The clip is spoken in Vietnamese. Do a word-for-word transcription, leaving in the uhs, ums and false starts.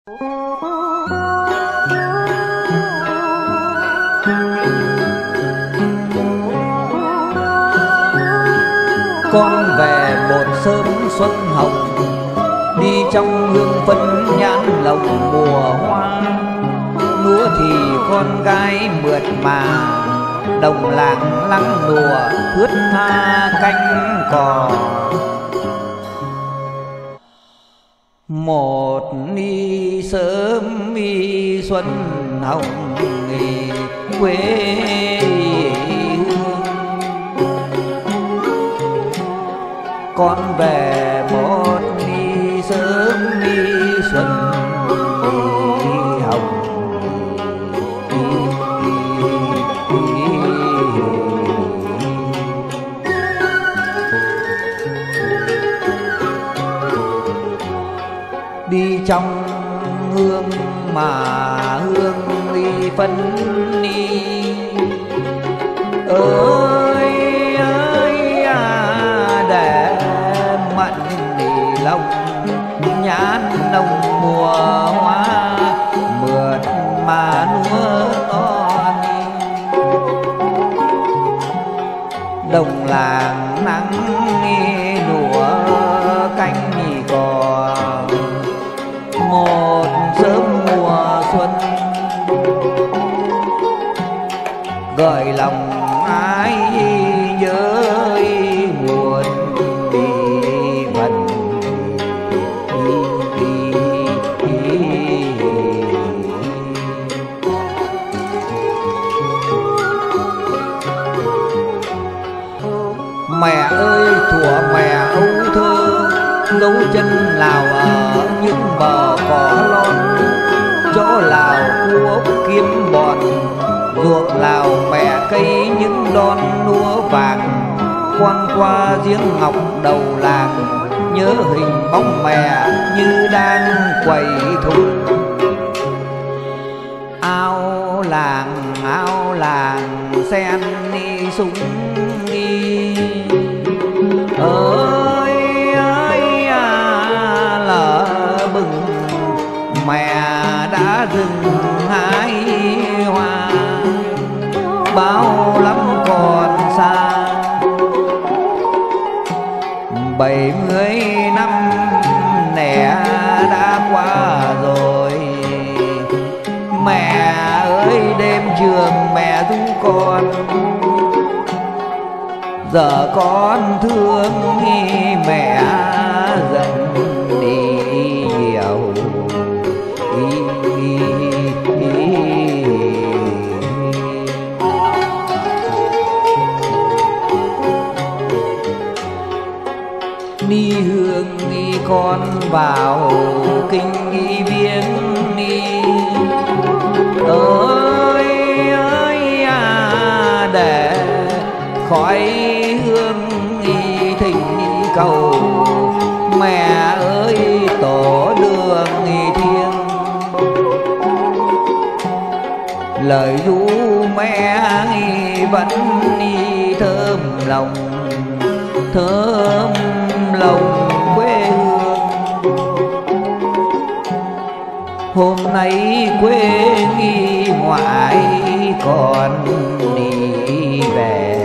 Con về một sớm xuân hồng, đi trong hương phân nhãn lồng mùa hoa. Lúa thì con gái mượt mà, đồng làng lắng lùa thướt tha cánh cò. Một đi sớm đi xuân hồng quê hương, con về một đi sớm đi xuân đi hồng. Đi trong hương mà hương đi phân đi, ơi ơi à, để mặn đi lòng nhãn nồng mùa hoa mượt mà lúa to đi. Đồng làng nắng lúa cánh cò, một sớm mùa xuân gợi lòng ai nhớ buồn đi vần. Mẹ ơi thuở mẹ âu thơ, dấu chân Lào ở những bờ cỏ lon, chỗ Lào cuốc kiếm bọt, ruộng Lào mẹ cây những đon lúa vàng. Quăng qua giếng ngọc đầu làng, nhớ hình bóng mẹ như đang quầy thùng. Ao làng ao làng sen đi súng đi, ơi ơi à, lỡ bừng mẹ đã dừng hái hoa. Bao lắm còn xa bảy mươi năm nẻ đã qua rồi. Mẹ ơi đêm trường mẹ ru con, giờ con thương mẹ dần đi nhiều. Ni hương ni con vào kinh ni viếng ni, ơi ơi à, để khói hương ni thỉnh ni cầu. Mẹ ơi tổ đường ni thiêng, lời ru mẹ vẫn ni thơm lòng thơm lòng quê hương. Hôm nay quê nghi ngoại còn đi về,